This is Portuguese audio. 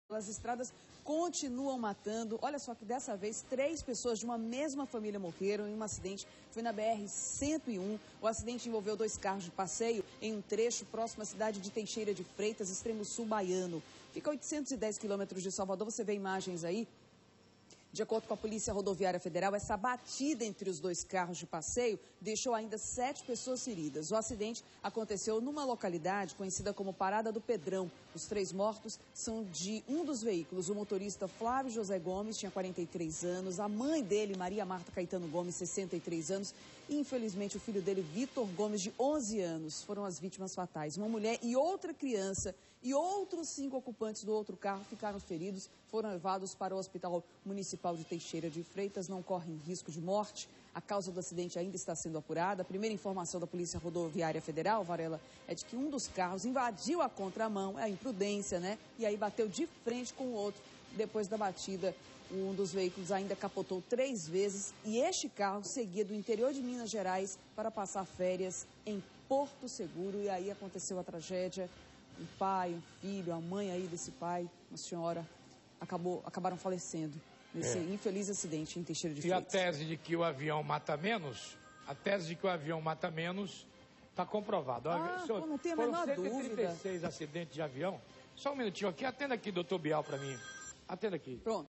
As estradas continuam matando. Olha só que dessa vez 3 pessoas de uma mesma família morreram em um acidente. Foi na BR-101. O acidente envolveu 2 carros de passeio em um trecho próximo à cidade de Teixeira de Freitas, extremo sul baiano. Fica a 810 quilômetros de Salvador. Você vê imagens aí. De acordo com a Polícia Rodoviária Federal, essa batida entre os 2 carros de passeio deixou ainda 7 pessoas feridas. O acidente aconteceu numa localidade conhecida como Parada do Pedrão. Os 3 mortos são de um dos veículos. O motorista Flávio José Gomes tinha 43 anos, a mãe dele, Maria Marta Caetano Gomes, 63 anos, e infelizmente o filho dele, Vitor Gomes, de 11 anos, foram as vítimas fatais. Uma mulher e outra criança e outros 5 ocupantes do outro carro ficaram feridos, foram levados para o Hospital Municipal de Teixeira de Freitas, não correm risco de morte. A causa do acidente ainda está sendo apurada. A primeira informação da Polícia Rodoviária Federal, Varela, é de que um dos carros invadiu a contramão, é a imprudência, né? E aí bateu de frente com o outro. Depois da batida, um dos veículos ainda capotou 3 vezes e este carro seguia do interior de Minas Gerais para passar férias em Porto Seguro. E aí aconteceu a tragédia. Um pai, um filho, a mãe aí desse pai, uma senhora, acabaram falecendo nesse infeliz acidente em Teixeira de Freitas. E a tese de que o avião mata menos, está comprovada. Não tem a menor dúvida. Foram 136 acidentes de avião. Só um minutinho aqui, atenda aqui, doutor Bial, para mim. Atenda aqui. Pronto.